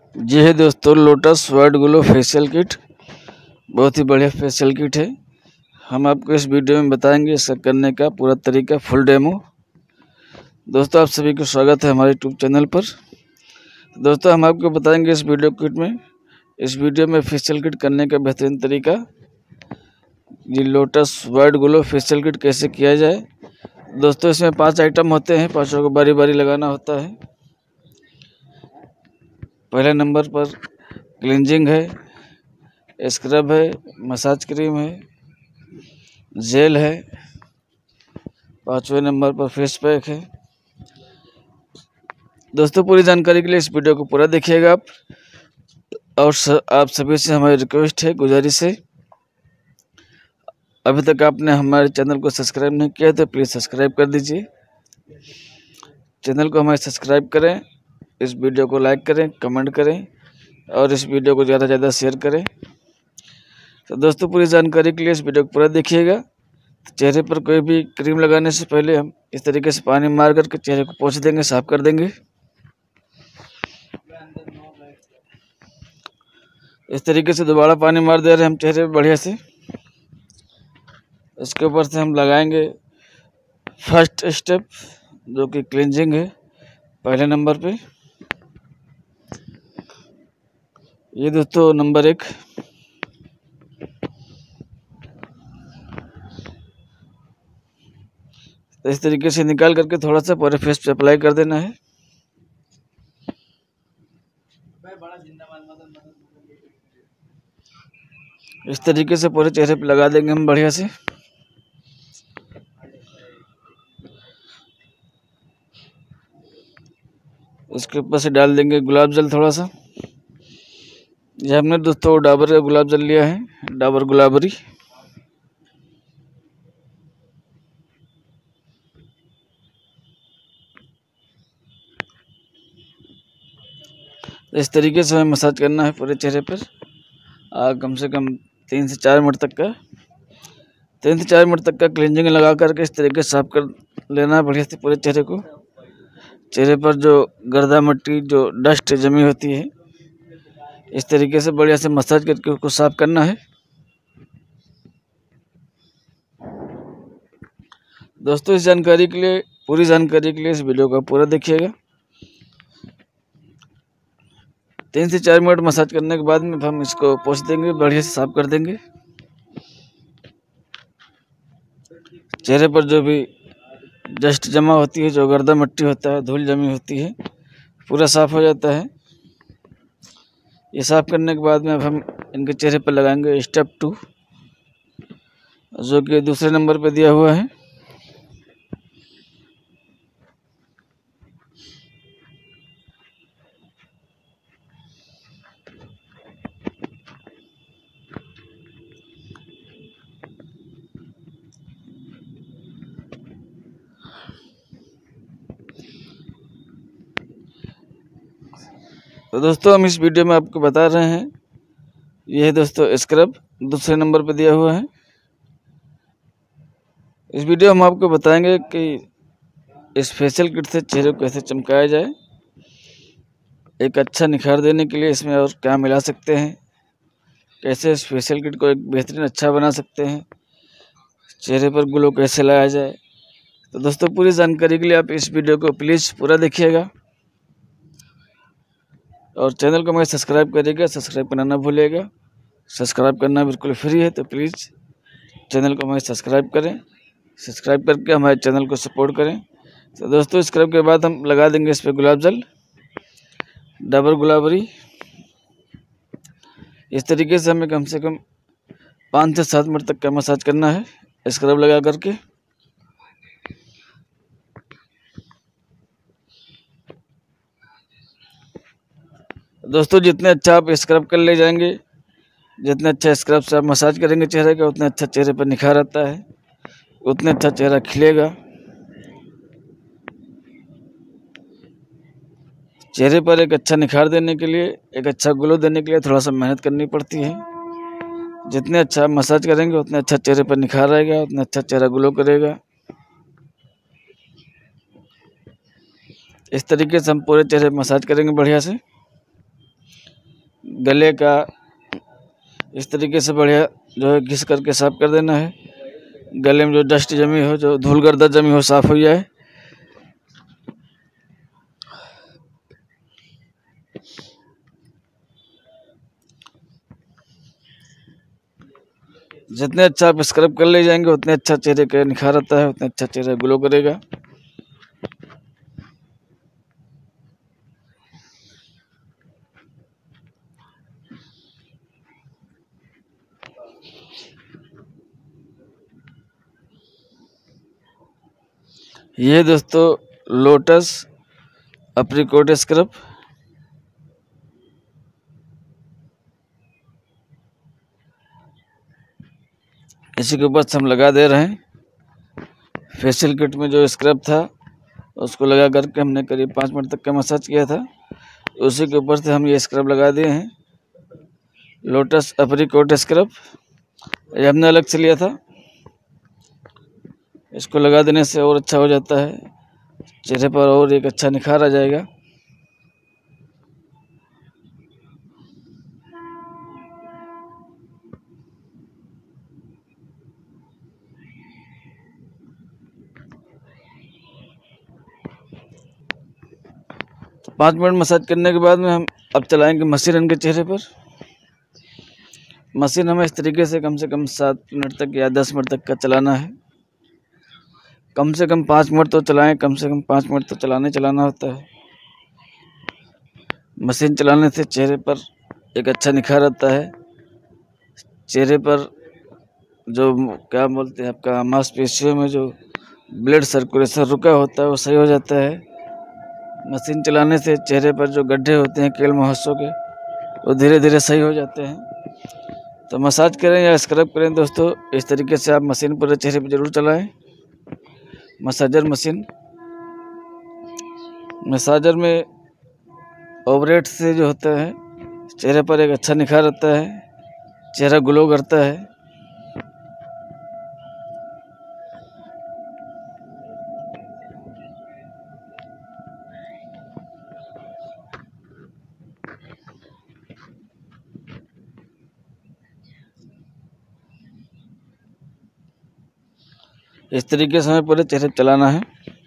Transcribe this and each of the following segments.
जी है दोस्तों, Lotus white glow facial kit बहुत ही बढ़िया फेशियल किट है। हम आपको इस वीडियो में बताएंगे इसका करने का पूरा तरीका, फुल डेमो। दोस्तों, आप सभी को स्वागत है हमारे यूट्यूब चैनल पर। दोस्तों, हम आपको बताएंगे इस वीडियो में फेशियल किट करने का बेहतरीन तरीका। ये Lotus white glow facial kit कैसे किया जाए। दोस्तों, इसमें 5 आइटम होते हैं, 5 को बारी बारी लगाना होता है। पहले नंबर पर क्लींजिंग है, स्क्रब है, मसाज क्रीम है, जेल है। 5वें नंबर पर फेस पैक है। दोस्तों, पूरी जानकारी के लिए इस वीडियो को पूरा देखिएगा आप। और आप सभी से हमारी रिक्वेस्ट है, गुजारिश है, अभी तक आपने हमारे चैनल को सब्सक्राइब नहीं किया तो प्लीज़ सब्सक्राइब कर दीजिए। चैनल को हमारे सब्सक्राइब करें, इस वीडियो को लाइक करें, कमेंट करें और इस वीडियो को ज़्यादा से ज़्यादा शेयर करें। तो दोस्तों, पूरी जानकारी के लिए इस वीडियो को पूरा देखिएगा। चेहरे पर कोई भी क्रीम लगाने से पहले हम इस तरीके से पानी मार करके चेहरे को पोंछ देंगे, साफ कर देंगे। इस तरीके से दोबारा पानी मार दे रहे हैं हम चेहरे पे बढ़िया से। इसके ऊपर से हम लगाएंगे फर्स्ट स्टेप, जो कि क्लींजिंग है। पहले नंबर पे ये दोस्तों नंबर 1। तो इस तरीके से निकाल करके थोड़ा सा पूरे फेस पे अप्लाई कर देना है। इस तरीके से पूरे चेहरे पे लगा देंगे हम बढ़िया से। इसके ऊपर से डाल देंगे गुलाब जल थोड़ा सा। ये हमने दोस्तों डाबर का गुलाब जल लिया है, डाबर गुलाबरी। इस तरीके से हमें मसाज करना है पूरे चेहरे पर कम से कम 3 से 4 मिनट तक का क्लींजिंग लगा करके इस तरीके से साफ कर लेना है बढ़िया से पूरे चेहरे को। चेहरे पर जो गर्दा मिट्टी, जो डस्ट जमी होती है, इस तरीके से बढ़िया से मसाज करके उसको साफ करना है। दोस्तों, पूरी जानकारी के लिए इस वीडियो को पूरा देखिएगा। 3 से 4 मिनट मसाज करने के बाद में हम इसको पोंछ देंगे, बढ़िया से साफ कर देंगे। चेहरे पर जो भी डस्ट जमा होती है, जो गर्दा मिट्टी होता है, धूल जमी होती है, पूरा साफ हो जाता है। ये साफ करने के बाद में अब हम इनके चेहरे पर लगाएंगे स्टेप 2, जो कि दूसरे नंबर पे दिया हुआ है। तो दोस्तों, हम इस वीडियो में आपको बता रहे हैं, यह है दोस्तों स्क्रब, दूसरे नंबर पे दिया हुआ है। इस वीडियो में हम आपको बताएंगे कि इस फेशियल किट से चेहरे को कैसे चमकाया जाए। एक अच्छा निखार देने के लिए इसमें और क्या मिला सकते हैं, कैसे इस फेशियल किट को एक बेहतरीन अच्छा बना सकते हैं, चेहरे पर ग्लो कैसे लाया जाए। तो दोस्तों, पूरी जानकारी के लिए आप इस वीडियो को प्लीज़ पूरा देखिएगा और चैनल को मैं सब्सक्राइब करिएगा, सब्सक्राइब करना ना भूलिएगा। सब्सक्राइब करना बिल्कुल फ्री है, तो प्लीज़ चैनल को हमें सब्सक्राइब करें, सब्सक्राइब करके हमारे चैनल को सपोर्ट करें। तो दोस्तों, स्क्रब के बाद हम लगा देंगे इस पर गुलाब जल, डाबर गुलाबरी। इस तरीके से हमें कम से कम 5 से 7 मिनट तक का मसाज करना है स्क्रब लगा करके। दोस्तों, जितने अच्छा आप स्क्रब कर ले जाएंगे, जितने अच्छा स्क्रब से आप मसाज करेंगे चेहरे का, उतने अच्छा चेहरे पर निखार आता है, उतने अच्छा चेहरा खिलेगा। चेहरे पर एक अच्छा निखार देने के लिए, एक अच्छा ग्लो देने के लिए थोड़ा सा मेहनत करनी पड़ती है। जितने अच्छा मसाज करेंगे उतने अच्छा चेहरे पर निखार आएगा, उतना अच्छा चेहरा ग्लो करेगा। इस तरीके से हम पूरे चेहरे पर मसाज करेंगे बढ़िया से। गले का इस तरीके से बढ़िया जो है घिस करके साफ कर देना है। गले में जो डस्ट जमी हो, जो धूल गर्दा जमी हो, साफ हो जाए। जितने अच्छा आप स्क्रब कर ले जाएंगे उतने अच्छा चेहरे का निखार आता है, उतने अच्छा चेहरा ग्लो करेगा। ये दोस्तों लोटस अप्रिकॉट स्क्रब, इसी के ऊपर हम लगा दे रहे हैं। फेशियल किट में जो स्क्रब था उसको लगा करके हमने करीब 5 मिनट तक का मसाज किया था। उसी के ऊपर से हम ये स्क्रब लगा दिए हैं, लोटस अप्रिकॉट स्क्रब। ये हमने अलग से लिया था। इसको लगा देने से और अच्छा हो जाता है, चेहरे पर और एक अच्छा निखार आ जाएगा। तो 5 मिनट मसाज करने के बाद में हम अब चलाएंगे मशीन इनके चेहरे पर। मशीन हमें इस तरीके से कम 7 मिनट तक या 10 मिनट तक का चलाना है। कम से कम 5 मिनट तो चलाएं, कम से कम 5 मिनट तो चलाना होता है। मशीन चलाने से चेहरे पर एक अच्छा निखार आता है। चेहरे पर जो क्या बोलते हैं आपका मांसपेशियों में जो ब्लड सर्कुलेशन रुका होता है वो सही हो जाता है। मशीन चलाने से चेहरे पर जो गड्ढे होते हैं केल मुहासों के, वो धीरे धीरे सही हो जाते हैं। तो मसाज करें या स्क्रब करें दोस्तों, इस तरीके से आप मशीन पूरे चेहरे पर ज़रूर चलाएं। मसाजर मशीन, मसाजर में ओवरेट से जो होता है चेहरे पर एक अच्छा निखार आता है, चेहरा ग्लो करता है। इस तरीके से हमें पूरे चेहरे पर चलाना है।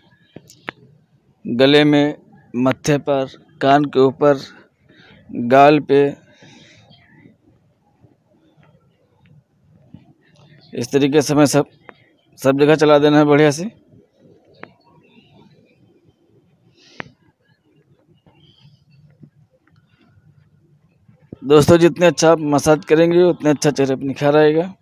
गले में, मत्थे पर, कान के ऊपर, गाल पे, इस तरीके से हमें सब जगह चला देना है बढ़िया से। दोस्तों जितने अच्छा आप मसाज करेंगे उतने अच्छा चेहरे पर निखार आएगा।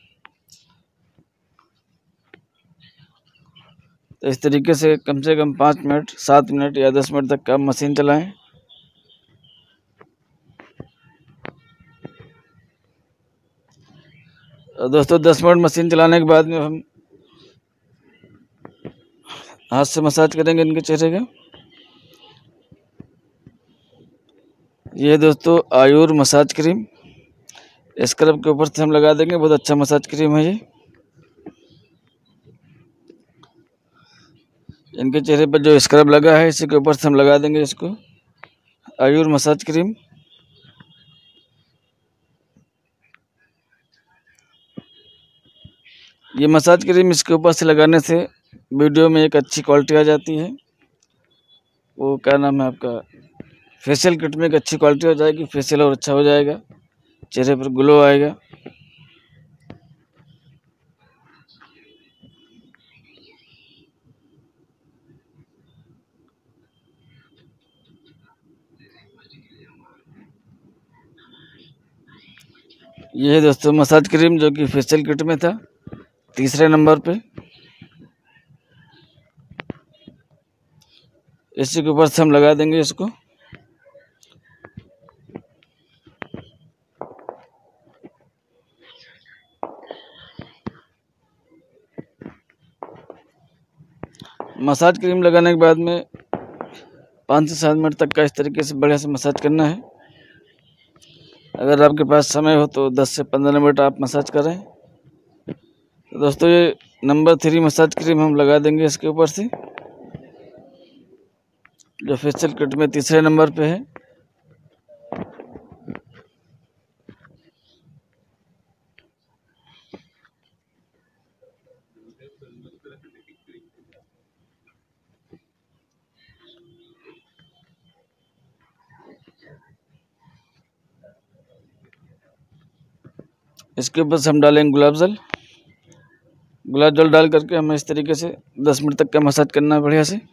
तो इस तरीके से कम 5 मिनट, 7 मिनट या 10 मिनट तक का मशीन चलाएं। और दोस्तों 10 मिनट मशीन चलाने के बाद में हम हाथ से मसाज करेंगे इनके चेहरे का। ये दोस्तों आयुर मसाज क्रीम स्क्रब के ऊपर से हम लगा देंगे। बहुत अच्छा मसाज क्रीम है ये। इनके चेहरे पर जो स्क्रब लगा है इसी के ऊपर से हम लगा देंगे इसको, आयुर मसाज क्रीम। ये मसाज क्रीम इसके ऊपर से लगाने से वीडियो में एक अच्छी क्वालिटी आ जाती है। वो क्या नाम है आपका, फेशियल किट में एक अच्छी क्वालिटी हो जाएगी, फेशियल और अच्छा हो जाएगा, चेहरे पर ग्लो आएगा। ये है दोस्तों मसाज क्रीम जो कि फेशियल किट में था, तीसरे नंबर पे। इसी के ऊपर से हम लगा देंगे इसको। मसाज क्रीम लगाने के बाद में 5 से 7 मिनट तक का इस तरीके से बढ़िया से मसाज करना है। अगर आपके पास समय हो तो 10 से 15 मिनट आप मसाज करें। तो दोस्तों ये नंबर 3 मसाज क्रीम हम लगा देंगे इसके ऊपर से, जो फेशियल किट में तीसरे नंबर पे है। इसके ऊपर से हम डालेंगे गुलाब जल। गुलाब जल डाल करके हमें इस तरीके से 10 मिनट तक का मसाज करना है बढ़िया से।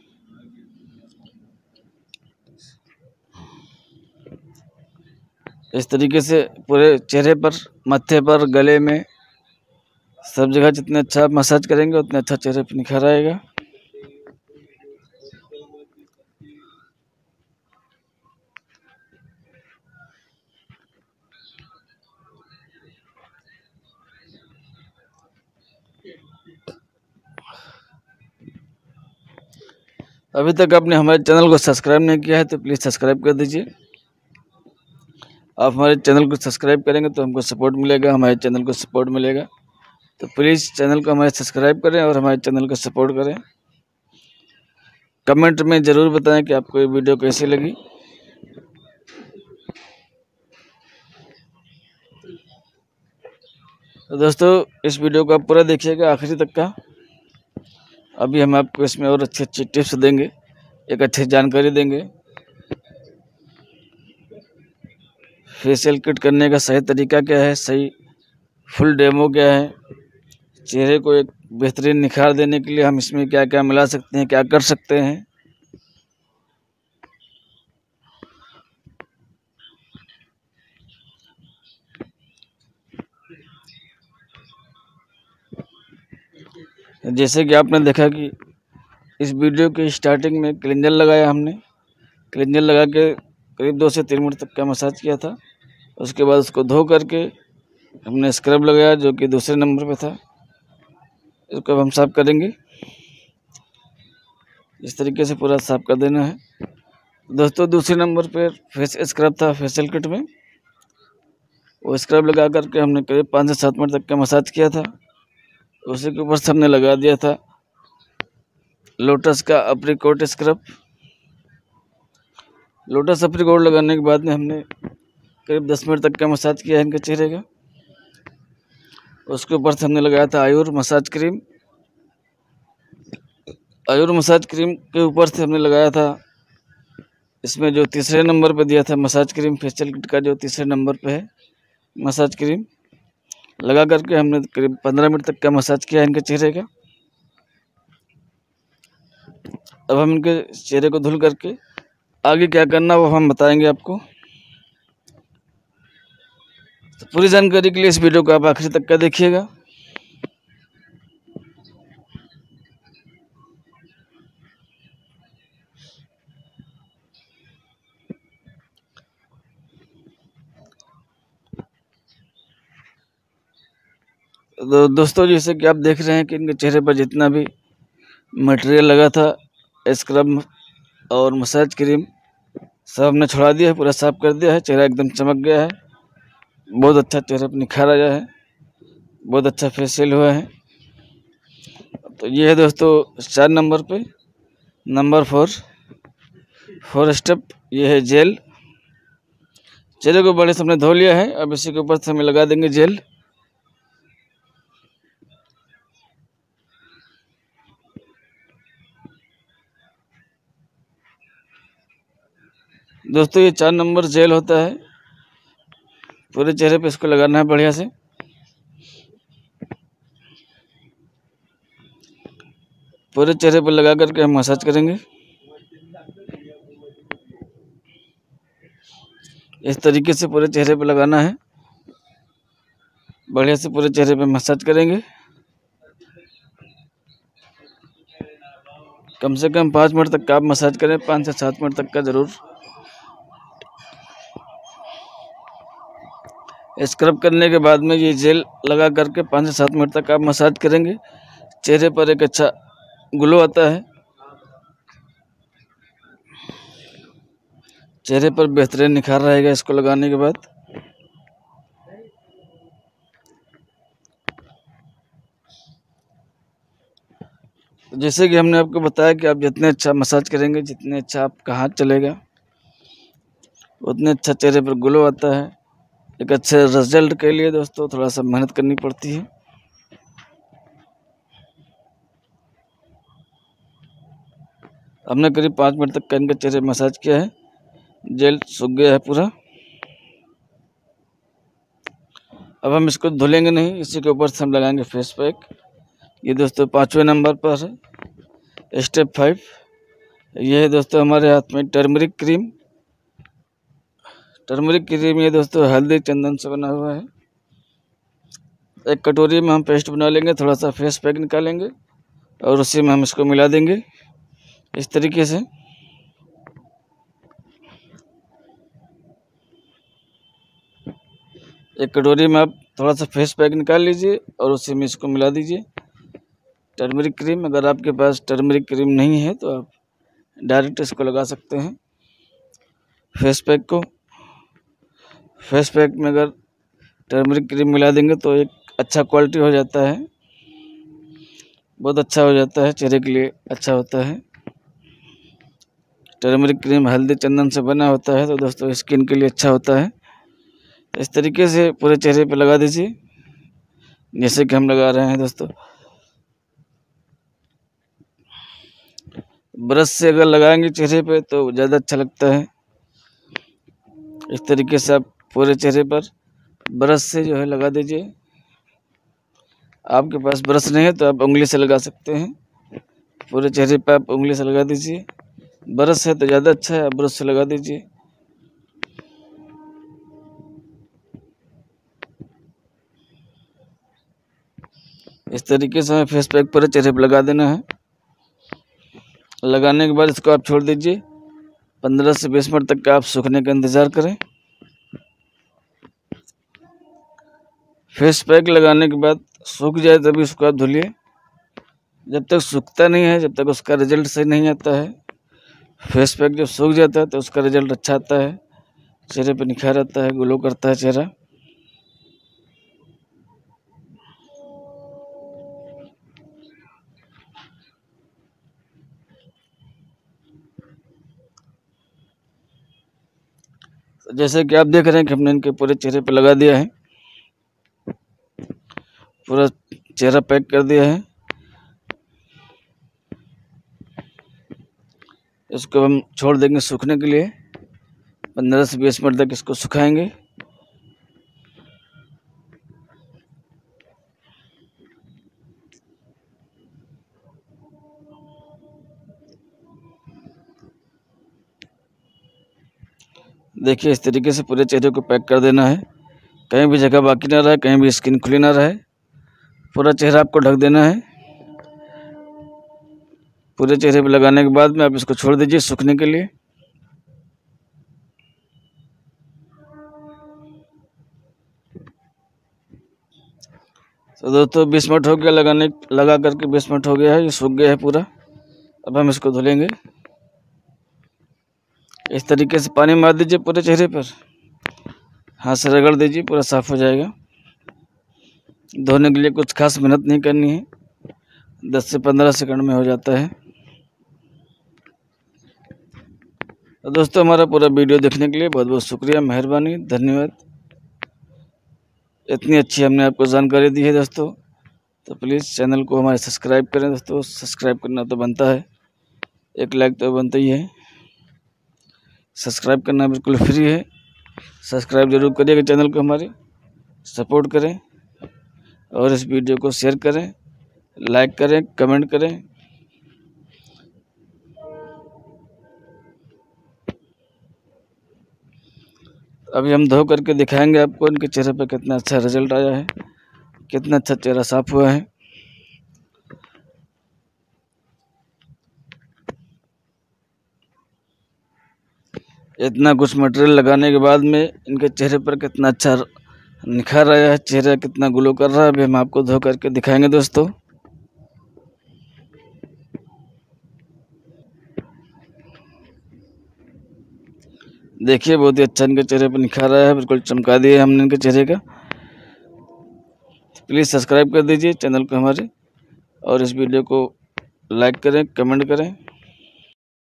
इस तरीके से पूरे चेहरे पर, माथे पर, गले में, सब जगह जितने अच्छा आप मसाज करेंगे उतने अच्छा चेहरे पर निखार आएगा। अभी तक आपने हमारे चैनल को सब्सक्राइब नहीं किया है तो प्लीज़ सब्सक्राइब कर दीजिए। आप हमारे चैनल को सब्सक्राइब करेंगे तो हमको सपोर्ट मिलेगा, हमारे चैनल को सपोर्ट मिलेगा। तो प्लीज़ चैनल को हमारे सब्सक्राइब करें और हमारे चैनल को सपोर्ट करें। कमेंट में ज़रूर बताएं कि आपको ये वीडियो कैसी लगी। तो दोस्तों इस वीडियो को आप पूरा देखिएगा आखिरी तक का। अभी हम आपको इसमें और अच्छी अच्छी टिप्स देंगे, एक अच्छी जानकारी देंगे। फेशियल किट करने का सही तरीका क्या है, सही फुल डेमो क्या है, चेहरे को एक बेहतरीन निखार देने के लिए हम इसमें क्या क्या मिला सकते हैं, क्या कर सकते हैं। जैसे कि आपने देखा कि इस वीडियो के स्टार्टिंग में क्लींजर लगाया हमने। क्लींजर लगा के करीब 2 से 3 मिनट तक का मसाज किया था। उसके बाद उसको धो करके हमने स्क्रब लगाया जो कि दूसरे नंबर पे था। इसको अब हम साफ़ करेंगे। इस तरीके से पूरा साफ़ कर देना है। दोस्तों दूसरे नंबर पे फेस स्क्रब था फेशियल किट में। वो स्क्रब लगा करके हमने करीब 5 से 7 मिनट तक का मसाज किया था। उसी के ऊपर से हमने लगा दिया था लोटस का अप्रीकोट स्क्रब। लोटस अप्रीकोट लगाने के बाद में हमने करीब 10 मिनट तक का मसाज किया है इनके चेहरे का। उसके ऊपर से हमने लगाया था Ayur massage cream. Ayur massage cream के ऊपर से हमने लगाया था इसमें जो तीसरे नंबर पे दिया था मसाज क्रीम, फेशियल किट का जो तीसरे नंबर पे है मसाज क्रीम, लगा करके हमने करीब 15 मिनट तक का मसाज किया है इनके चेहरे का। अब हम इनके चेहरे को धुल करके आगे क्या करना वो हम बताएंगे आपको। तो पूरी जानकारी के लिए इस वीडियो को आप आखिरी तक का देखिएगा। दोस्तों जैसे कि आप देख रहे हैं कि इनके चेहरे पर जितना भी मटेरियल लगा था, स्क्रब और मसाज क्रीम, सब हमने छुड़ा दिया है, पूरा साफ कर दिया है। चेहरा एकदम चमक गया है, बहुत अच्छा चेहरे पर निखार आया है, बहुत अच्छा फेशियल हुआ है। तो ये है दोस्तों 4 नंबर पे। नंबर 4 स्टेप ये है जेल। चेहरे को बड़े से हमने धो लिया है। अब इसी के ऊपर से हमें लगा देंगे जेल। दोस्तों ये 4 नंबर जेल होता है। पूरे चेहरे पे इसको लगाना है बढ़िया से। पूरे चेहरे पर लगा करके हम मसाज करेंगे। इस तरीके से पूरे चेहरे पे लगाना है, बढ़िया से पूरे चेहरे पे मसाज करेंगे। कम से कम 5 मिनट तक का आप मसाज करें, 5 से 7 मिनट तक का ज़रूर। स्क्रब करने के बाद में ये जेल लगा करके 5 से 7 मिनट तक आप मसाज करेंगे। चेहरे पर एक अच्छा ग्लो आता है, चेहरे पर बेहतरीन निखार रहेगा इसको लगाने के बाद। जैसे कि हमने आपको बताया कि आप जितने अच्छा मसाज करेंगे, जितने अच्छा आपका हाथ चलेगा, उतने अच्छा चेहरे पर ग्लो आता है। एक अच्छे रिजल्ट के लिए दोस्तों थोड़ा सा मेहनत करनी पड़ती है। हमने करीब 5 मिनट तक का इनके चेहरे मसाज किया है। जेल सूख गया है पूरा। अब हम इसको धुलेंगे नहीं, इसी के ऊपर से हम लगाएंगे फेस पैक। ये दोस्तों 5वें नंबर पर है, स्टेप 5। ये है दोस्तों हमारे हाथ में टर्मरिक क्रीम। टर्मरिक क्रीम ये दोस्तों हल्दी चंदन से बना हुआ है। एक कटोरी में हम पेस्ट बना लेंगे, थोड़ा सा फेस पैक निकालेंगे और उसी में हम इसको मिला देंगे इस तरीके से। एक कटोरी में आप थोड़ा सा फेस पैक निकाल लीजिए और उसी में इसको मिला दीजिए टर्मरिक क्रीम। अगर आपके पास टर्मरिक क्रीम नहीं है तो आप डायरेक्ट इसको लगा सकते हैं फेस पैक को। फेस पैक में अगर टर्मरिक क्रीम मिला देंगे तो एक अच्छा क्वालिटी हो जाता है, बहुत अच्छा हो जाता है, चेहरे के लिए अच्छा होता है। टर्मरिक क्रीम हल्दी चंदन से बना होता है तो दोस्तों स्किन के लिए अच्छा होता है। तो इस तरीके से पूरे चेहरे पे लगा दीजिए जैसे कि हम लगा रहे हैं दोस्तों। ब्रश से अगर लगाएंगे चेहरे पे तो ज़्यादा अच्छा लगता है। इस तरीके से आप पूरे चेहरे पर ब्रश से जो है लगा दीजिए। आपके पास ब्रश नहीं है तो आप उंगली से लगा सकते हैं। पूरे चेहरे पे आप उंगली से लगा दीजिए। ब्रश है तो ज़्यादा अच्छा है, आप ब्रश से लगा दीजिए। इस तरीके से हमें फेस पैक पूरे चेहरे पे लगा देना है। लगाने के बाद इसको आप छोड़ दीजिए 15 से 20 मिनट तक का आप सूखने का इंतज़ार करें। फेस पैक लगाने के बाद सूख जाए तभी उसको आप धुलिए। जब तक सूखता नहीं है, जब तक उसका रिजल्ट सही नहीं आता है। फेस पैक जब सूख जाता है तो उसका रिजल्ट अच्छा आता है, चेहरे पे निखार आता है, ग्लो करता है चेहरा। जैसे कि आप देख रहे हैं कि हमने इनके पूरे चेहरे पे लगा दिया है, पूरा चेहरा पैक कर दिया है। इसको हम छोड़ देंगे सूखने के लिए, 15 से 20 मिनट तक इसको सुखाएंगे। देखिए इस तरीके से पूरे चेहरे को पैक कर देना है, कहीं भी जगह बाकी ना रहे, कहीं भी स्किन खुली ना रहे। पूरा चेहरा आपको ढक देना है। पूरे चेहरे पे लगाने के बाद में आप इसको छोड़ दीजिए सूखने के लिए। तो दोस्तों 20 मिनट हो गया लगा करके 20 मिनट हो गया है, ये सूख गया है पूरा। अब हम इसको धुलेंगे। इस तरीके से पानी मार दीजिए पूरे चेहरे पर, हाथ से रगड़ दीजिए, पूरा साफ हो जाएगा। धोने के लिए कुछ खास मेहनत नहीं करनी है, 10 से 15 सेकंड में हो जाता है। तो दोस्तों हमारा पूरा वीडियो देखने के लिए बहुत बहुत शुक्रिया, मेहरबानी, धन्यवाद। इतनी अच्छी हमने आपको जानकारी दी है दोस्तों, तो प्लीज़ चैनल को हमारे सब्सक्राइब करें दोस्तों। सब्सक्राइब करना तो बनता है, एक लाइक तो बनता ही है। सब्सक्राइब करना बिल्कुल फ्री है, सब्सक्राइब जरूर करिएगा, चैनल को हमारे सपोर्ट करें और इस वीडियो को शेयर करें, लाइक करें, कमेंट करें। अभी हम धो करके दिखाएंगे आपको इनके चेहरे पे कितना अच्छा रिजल्ट आया है, कितना अच्छा चेहरा साफ हुआ है। इतना कुछ मटेरियल लगाने के बाद में इनके चेहरे पर कितना अच्छा निखार आया है, चेहरा कितना ग्लो कर रहा है, अभी हम आपको धो करके दिखाएंगे दोस्तों। देखिए बहुत ही अच्छा इनके चेहरे पर निखार आया है, बिल्कुल चमका दिया हमने इनके चेहरे का। प्लीज़ सब्सक्राइब कर दीजिए चैनल को हमारे और इस वीडियो को लाइक करें, कमेंट करें।